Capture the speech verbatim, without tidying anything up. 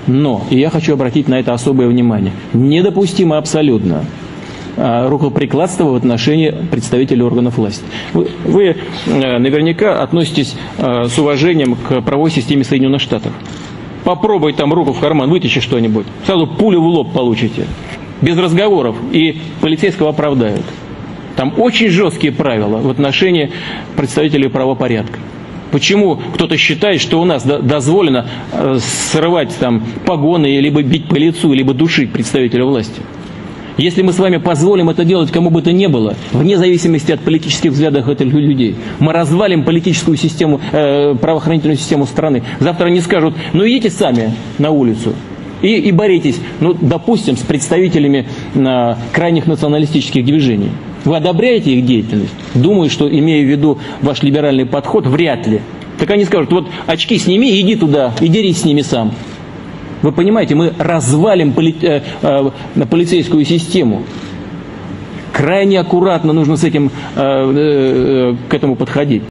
Но, и я хочу обратить на это особое внимание, недопустимо абсолютно рукоприкладство в отношении представителей органов власти. Вы, вы наверняка относитесь с уважением к правовой системе Соединенных Штатов. Попробуй там руку в карман, вытащи что-нибудь, сразу пулю в лоб получите. Без разговоров, и полицейского оправдают. Там очень жесткие правила в отношении представителей правопорядка. Почему кто-то считает, что у нас дозволено срывать там погоны, либо бить по лицу, либо душить представителя власти? Если мы с вами позволим это делать кому бы то ни было, вне зависимости от политических взглядов этих людей, мы развалим политическую систему, э, правоохранительную систему страны. Завтра они скажут: ну идите сами на улицу и, и боритесь, ну, допустим, с представителями э, крайних националистических движений. Вы одобряете их деятельность? Думаю, что, имея в виду ваш либеральный подход, вряд ли. Так они скажут: вот очки сними, иди туда, и дерись с ними сам. Вы понимаете, мы развалим поли, э, э, полицейскую систему. Крайне аккуратно нужно с этим, э, э, к этому подходить.